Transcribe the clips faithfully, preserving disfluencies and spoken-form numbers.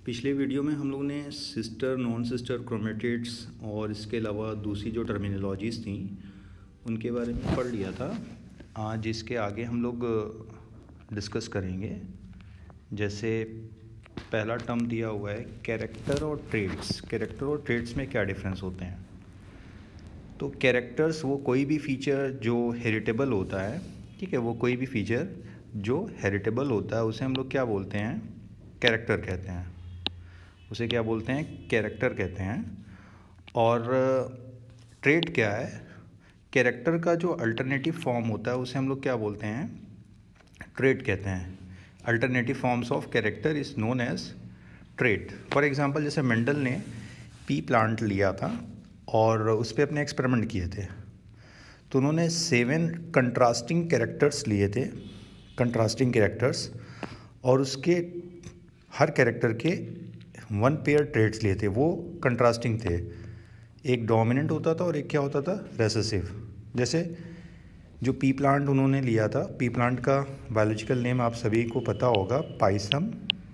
पिछले वीडियो में हम लोग ने सिस्टर नॉन सिस्टर क्रोमेटिड्स और इसके अलावा दूसरी जो टर्मिनोलॉजीज़ थी उनके बारे में पढ़ लिया था। आज इसके आगे हम लोग डिस्कस करेंगे। जैसे पहला टर्म दिया हुआ है कैरेक्टर और ट्रेड्स। कैरेक्टर और ट्रेड्स में क्या डिफरेंस होते हैं? तो कैरेक्टर्स वो कोई भी फीचर जो हेरिटेबल होता है, ठीक है, वो कोई भी फीचर जो हेरिटेबल होता है उसे हम लोग क्या बोलते हैं? कैरेक्टर कहते हैं। उसे क्या बोलते हैं? कैरेक्टर कहते हैं। और ट्रेड क्या है? कैरेक्टर का जो अल्टरनेटिव फॉर्म होता है उसे हम लोग क्या बोलते हैं? ट्रेड कहते हैं। Alternative forms of character is known as trait. For example जैसे मेंडल ने पी प्लांट लिया था और उस पर अपने एक्सपेरिमेंट किए थे, तो उन्होंने सेवन कंट्रास्टिंग कैरेक्टर्स लिए थे, कंट्रास्टिंग कैरेक्टर्स, और उसके हर कैरेक्टर के वन पेयर ट्रेड्स लिए थे। वो कंट्रास्टिंग थे, एक डोमिनेंट होता था और एक क्या होता था? रेसेसिव। जैसे जो पी प्लांट उन्होंने लिया था, पी प्लांट का बायोलॉजिकल नेम आप सभी को पता होगा, पाइसम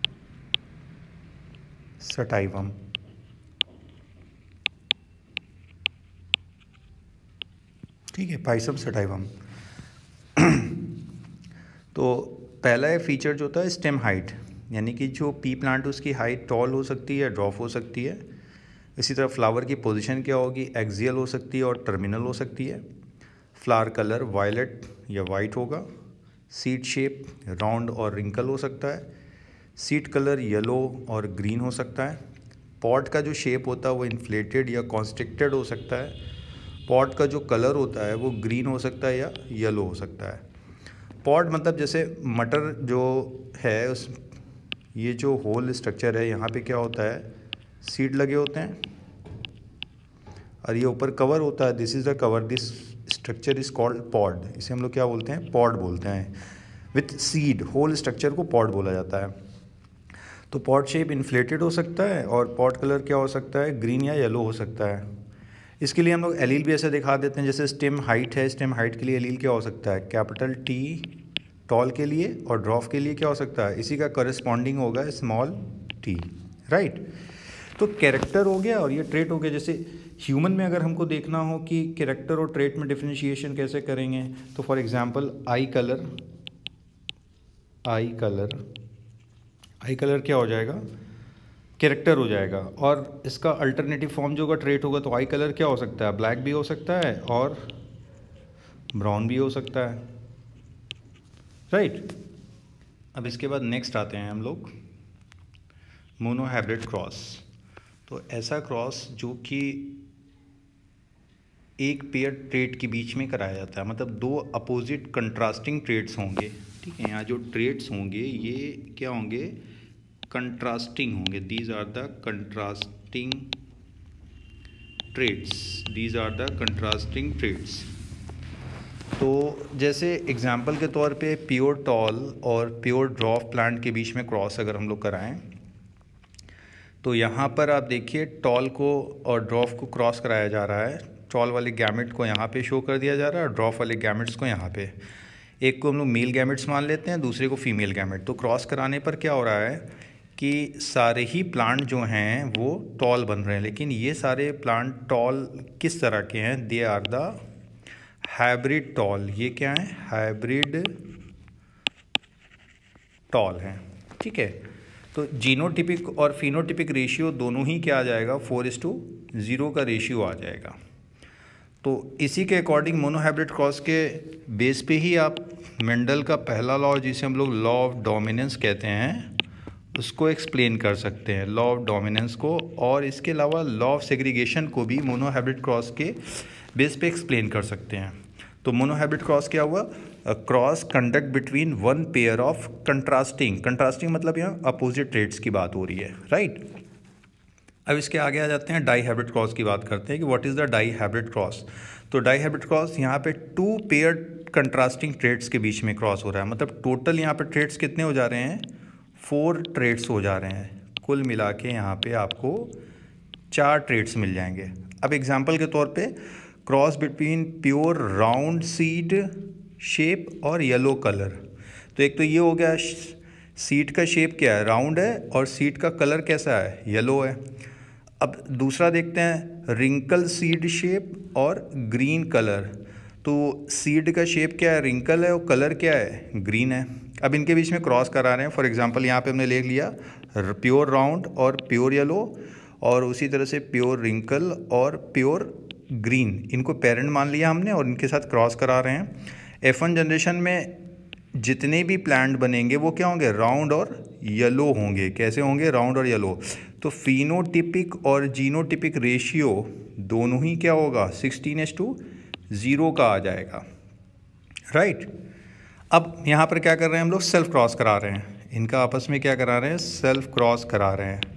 सटाइवम। ठीक है, पाइसम सटाइवम। तो पहला फीचर जो था स्टेम हाइट, यानी कि जो पी प्लांट उसकी हाइट टॉल हो सकती है, ड्रॉप हो सकती है। इसी तरह फ्लावर की पोजीशन क्या होगी? एक्सियल हो सकती है और टर्मिनल हो सकती है। फ्लावर कलर वायलेट या वाइट होगा। सीड शेप राउंड और रिंकल हो सकता है। सीड कलर येलो और ग्रीन हो सकता है। पॉट का जो शेप होता है वो इन्फ्लेटेड या कॉन्स्ट्रिक्टेड हो सकता है। पॉट का जो कलर होता है वो ग्रीन हो सकता है या येलो हो सकता है। पॉट मतलब जैसे मटर जो है, उस ये जो होल स्ट्रक्चर है यहाँ पे क्या होता है? सीड लगे होते हैं और ये ऊपर कवर होता है। This is the cover, this structure is called pod. इसे हम लोग क्या बोलते हैं? पॉड बोलते हैं। विथ सीड होल स्ट्रक्चर को पॉड बोला जाता है। तो पॉड शेप इन्फ्लेटेड हो सकता है और पॉड कलर क्या हो सकता है? ग्रीन या येलो हो सकता है। इसके लिए हम लोग एलील भी ऐसे दिखा देते हैं। जैसे स्टेम हाइट है, स्टेम हाइट के लिए एलील क्या हो सकता है? कैपिटल टी टॉल के लिए, और ड्रॉप के लिए क्या हो सकता है? इसी का करस्पॉन्डिंग होगा स्मॉल टी, राइट। तो कैरेक्टर हो गया और ये ट्रेट हो गया। जैसे ह्यूमन में अगर हमको देखना हो कि कैरेक्टर और ट्रेट में डिफरेंशिएशन कैसे करेंगे, तो for example eye colour, eye colour eye colour क्या हो जाएगा? कैरेक्टर हो जाएगा। और इसका अल्टरनेटिव फॉर्म जो होगा ट्रेट होगा। तो आई कलर क्या हो सकता है? ब्लैक भी हो सकता है और ब्राउन भी हो सकता है, राइट right. अब इसके बाद नेक्स्ट आते हैं हम लोग मोनोहाइब्रिड क्रॉस। तो ऐसा क्रॉस जो कि एक पेयर ट्रेट के बीच में कराया जाता है, मतलब दो अपोजिट कंट्रास्टिंग ट्रेड्स होंगे, ठीक है। यहाँ जो ट्रेड्स होंगे ये क्या होंगे? कंट्रास्टिंग होंगे। These are the contrasting traits, these are the contrasting traits. तो जैसे एग्जाम्पल के तौर पे प्योर टॉल और प्योर ड्रॉफ प्लांट के बीच में क्रॉस अगर हम लोग कराएं, तो यहाँ पर आप देखिए टॉल को और ड्रॉफ को क्रॉस कराया जा रहा है। टॉल वाले गैमेट को यहाँ पे शो कर दिया जा रहा है और ड्रॉफ वाले गैमेट्स को यहाँ पे। एक को हम लोग मेल गैमेट्स मान लेते हैं, दूसरे को फीमेल गैमेट। तो क्रॉस कराने पर क्या हो रहा है कि सारे ही प्लांट जो हैं वो टॉल बन रहे हैं। लेकिन ये सारे प्लांट टॉल किस तरह के हैं? They are the hybrid tall. ये क्या है? हाइब्रिड टॉल है, ठीक है। तो जीनोटिपिक और फिनोटिपिक रेशियो दोनों ही क्या आ जाएगा? फोर इस टू ज़ीरो का रेशियो आ जाएगा। तो इसी के अकॉर्डिंग मोनोहाइब्रिड क्रॉस के बेस पे ही आप मेंडल का पहला लॉ, जिसे हम लोग लॉ ऑफ डोमिनेंस कहते हैं, उसको एक्सप्लेन कर सकते हैं, लॉ ऑफ डोमिनेंस को। और इसके अलावा लॉ ऑफ सेग्रीगेशन को भी मोनोहाइब्रिड क्रॉस के बेस पे एक्सप्लेन कर सकते हैं। तो मोनोहाइब्रिड क्रॉस क्या हुआ? Cross conduct between one pair of contrasting, contrasting मतलब यहाँ अपोजिट ट्रेड्स की बात हो रही है, राइट। अब इसके आगे आ जाते हैं, डाई हाइब्रिड क्रॉस की बात करते हैं कि what is the dihybrid cross. तो डाई हाइब्रिड क्रॉस यहाँ पे टू पेयर कंट्रास्टिंग ट्रेड्स के बीच में क्रॉस हो रहा है। मतलब टोटल यहाँ पे ट्रेड्स कितने हो जा रहे हैं? फोर ट्रेड्स हो जा रहे हैं। कुल मिला के यहाँ पे आपको चार ट्रेड्स मिल जाएंगे। अब एग्जाम्पल के तौर पे cross between pure round seed shape और येलो कलर। तो एक तो ये हो गया सीट का शेप क्या है, राउंड है, और सीट का कलर कैसा है, येलो है। अब दूसरा देखते हैं, रिंकल सीड शेप और ग्रीन कलर। तो सीड का शेप क्या है, रिंकल है, और कलर क्या है, ग्रीन है। अब इनके बीच में क्रॉस करा रहे हैं। फॉर एग्जांपल यहाँ पे हमने ले लिया प्योर राउंड और प्योर येलो, और उसी तरह से प्योर रिंकल और प्योर ग्रीन, इनको पेरेंट मान लिया हमने और इनके साथ क्रॉस करा रहे हैं। एफ वन जनरेशन में जितने भी प्लांट बनेंगे वो क्या होंगे, राउंड और येलो होंगे। कैसे होंगे, राउंड और येलो। तो फिनोटिपिक और जीनोटिपिक रेशियो दोनों ही क्या होगा, सिक्सटीन एस टू ज़ीरो का आ जाएगा, राइट। अब यहाँ पर क्या कर रहे हैं हम लोग, सेल्फ क्रॉस करा रहे हैं। इनका आपस में क्या करा रहे हैं, सेल्फ क्रॉस करा रहे हैं,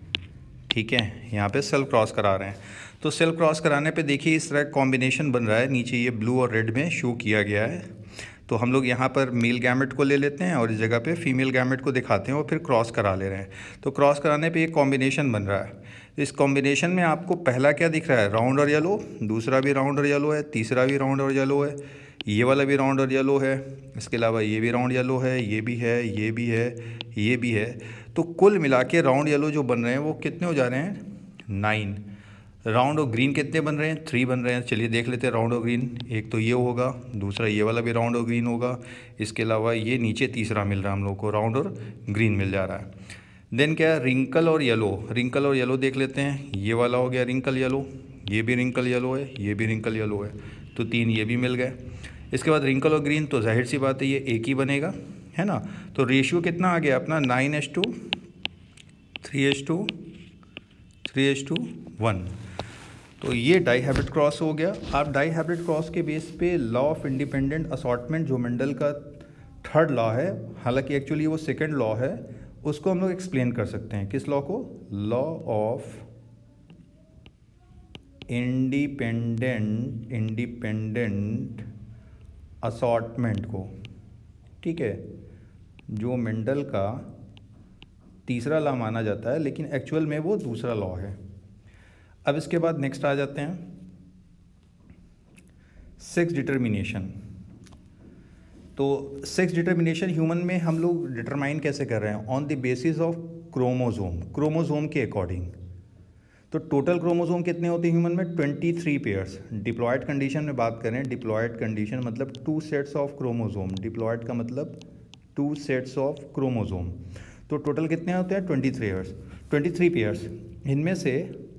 ठीक है। यहाँ पे सेल्फ क्रॉस करा रहे हैं। तो सेल्फ क्रॉस कराने पे देखिए इस तरह कॉम्बिनेशन बन रहा है, नीचे ये ब्लू और रेड में शो किया गया है। तो हम लोग यहाँ पर मेल गैमेट को ले लेते हैं और इस जगह पे फीमेल गैमेट को दिखाते हैं और फिर क्रॉस करा ले रहे हैं। तो क्रॉस कराने पे एक कॉम्बिनेशन बन रहा है। इस कॉम्बिनेशन में आपको पहला क्या दिख रहा है, राउंड और येलो, दूसरा भी राउंड और येलो है, तीसरा भी राउंड और येलो है, ये वाला भी राउंड और येलो है, इसके अलावा ये भी राउंड येलो है, ये भी है, ये भी है, ये भी है। तो कुल मिला के राउंड येलो जो बन रहे हैं वो कितने हो जा रहे हैं, नाइन। राउंड और ग्रीन कितने बन रहे हैं, थ्री बन रहे हैं। चलिए देख लेते हैं राउंड और ग्रीन। एक तो ये होगा, दूसरा ये वाला भी राउंड और ग्रीन होगा, इसके अलावा ये नीचे तीसरा मिल रहा है हम लोग को, राउंड और ग्रीन मिल जा रहा है। देन क्या है, रिंकल और येलो। रिंकल और येलो देख लेते हैं, ये वाला हो गया रिंकल येलो, ये भी रिंकल येलो है, ये भी रिंकल येलो है, तो तीन ये भी मिल गए। इसके बाद रिंकल और ग्रीन, तो जाहिर सी बात है ये एक ही बनेगा, है ना। तो रेशियो कितना आ गया अपना, nine is to three is to three is to one. तो ये डाई हाइब्रिड क्रॉस हो गया। आप डाई हाइब्रिड क्रॉस के बेस पे लॉ ऑफ इंडिपेंडेंट असॉर्टमेंट जो मेंडल का थर्ड लॉ है, हालांकि एक्चुअली वो सेकंड लॉ है, उसको हम लोग एक्सप्लेन कर सकते हैं। किस लॉ को, law of independent independent assortment को, ठीक है, जो मेंडल का तीसरा लॉ माना जाता है लेकिन एक्चुअल में वो दूसरा लॉ है। अब इसके बाद नेक्स्ट आ जाते हैं सेक्स डिटर्मिनेशन। तो सेक्स डिटर्मिनेशन ह्यूमन में हम लोग डिटरमाइन कैसे कर रहे हैं, on the basis of chromosome, chromosome के अकॉर्डिंग। तो टोटल क्रोमोसोम कितने होते हैं ह्यूमन में, twenty three pairs. Diploid condition में बात करें, डिप्लॉयड कंडीशन मतलब two sets of chromosome, diploid का मतलब टू सेट्स ऑफ क्रोमोसोम। तो टोटल कितने होते हैं, twenty three pairs twenty three pairs. इनमें से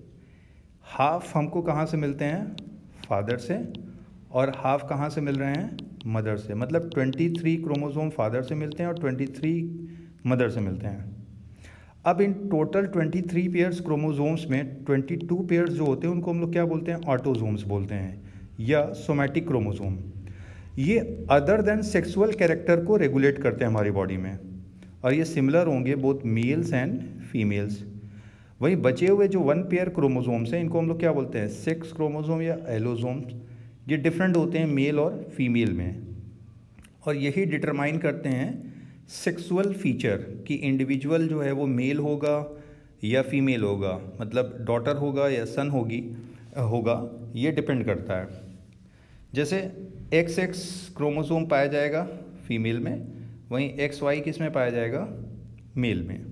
हाफ हमको कहाँ से मिलते हैं, फादर से, और हाफ कहाँ से मिल रहे हैं, मदर से। मतलब ट्वेंटी थ्री क्रोमोसोम फादर से मिलते हैं और ट्वेंटी थ्री मदर से मिलते हैं। अब इन total twenty three pairs chromosomes में ट्वेंटी टू पेयर्स जो होते हैं उनको हम लोग क्या बोलते हैं, ऑटोसोम्स बोलते हैं, या सोमैटिक क्रोमोसोम। ये अदर देन सेक्सुअल कैरेक्टर को रेगुलेट करते हैं हमारी बॉडी में, और ये सिमिलर होंगे बोथ मेल्स एंड फीमेल्स। वहीं बचे हुए जो वन पेयर क्रोमोसोम्स हैं इनको हम लोग क्या बोलते हैं, सेक्स क्रोमोसोम या एलोसोम्स। ये डिफरेंट होते हैं मेल और फीमेल में, और यही डिटरमाइन करते हैं सेक्सुअल फीचर कि इंडिविजुअल जो है वो मेल होगा या फीमेल होगा, मतलब डॉटर होगा या सन होगी होगा, ये डिपेंड करता है। जैसे एक्स एक्स क्रोमोसोम पाया जाएगा फीमेल में, वहीं एक्स वाई किस में पाया जाएगा, मेल में।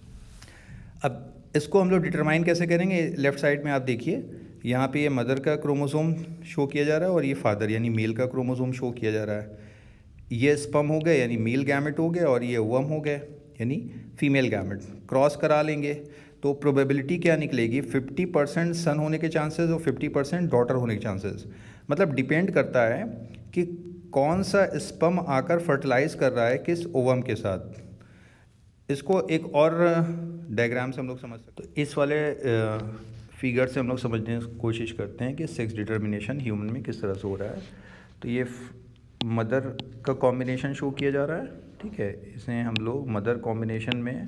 अब इसको हम लोग डिटरमाइन कैसे करेंगे, लेफ्ट साइड में आप देखिए, यहाँ पे ये मदर का क्रोमोसोम शो किया जा रहा है और ये फादर यानी मेल का क्रोमोसोम शो किया जा रहा है। ये स्पर्म हो गए यानी मेल गैमेट हो गए, और ये ओवम हो गए यानी फीमेल गैमेट। क्रॉस करा लेंगे तो प्रोबेबिलिटी क्या निकलेगी, फिफ्टी परसेंट सन होने के चांसेस और फिफ्टी परसेंट डॉटर होने के चांसेस। मतलब डिपेंड करता है कि कौन सा स्पर्म आकर फर्टिलाइज कर रहा है किस ओवम के साथ। इसको एक और डायग्राम से हम लोग समझ सकते हैं। इस वाले फिगर से हम लोग समझने की कोशिश करते हैं कि सेक्स डिटर्मिनेशन ह्यूमन में किस तरह से हो रहा है। तो ये मदर का कॉम्बिनेशन शो किया जा रहा है, ठीक है, इसे हम लोग मदर कॉम्बिनेशन में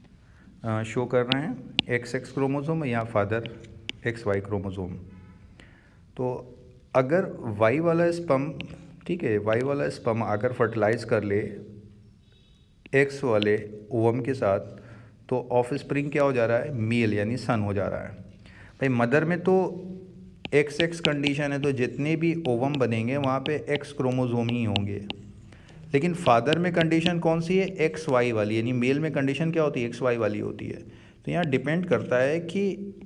शो कर रहे हैं, एक्स एक्स क्रोमोसोम या फादर एक्स वाई क्रोमोसोम। तो अगर वाई वाला स्पर्म, ठीक है, वाई वाला स्पर्म अगर फर्टिलाइज कर ले एक्स वाले ओवम के साथ, तो ऑफ स्प्रिंग क्या हो जा रहा है, मेल यानी सन हो जा रहा है। भाई मदर में तो एक्स एक्स कंडीशन है, तो जितने भी ओवम बनेंगे वहाँ पे एक्स क्रोमोसोम ही होंगे, लेकिन फादर में कंडीशन कौन सी है, एक्स वाई वाली, यानी मेल में कंडीशन क्या होती है, एक्स वाई वाली होती है। तो यहाँ डिपेंड करता है कि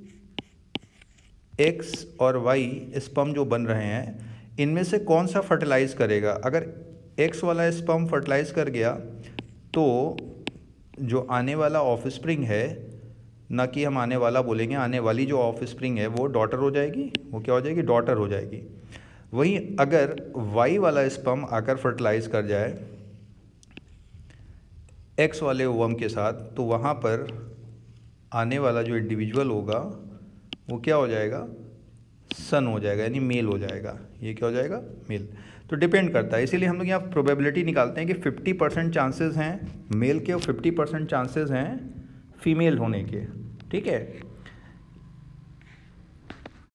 एक्स और वाई स्पर्म जो बन रहे हैं इनमें से कौन सा फर्टिलाइज करेगा। अगर एक्स वाला स्पर्म फर्टिलाइज कर गया तो जो आने वाला ऑफस्प्रिंग है, ना कि हम आने वाला बोलेंगे, आने वाली जो ऑफस्प्रिंग है वो डॉटर हो जाएगी, वो क्या हो जाएगी, डॉटर हो जाएगी। वहीं अगर वाई वाला स्पर्म आकर फर्टिलाइज कर जाए एक्स वाले ओवम के साथ, तो वहाँ पर आने वाला जो इंडिविजुअल होगा वो क्या हो जाएगा, सन हो जाएगा, यानी मेल हो जाएगा। ये क्या हो जाएगा, मेल। तो डिपेंड करता है, इसीलिए हम लोग यहाँ प्रोबेबिलिटी निकालते हैं कि फिफ्टी परसेंट चांसेस हैं मेल के और फिफ्टी परसेंट चांसेस हैं फीमेल होने के। ठीक है।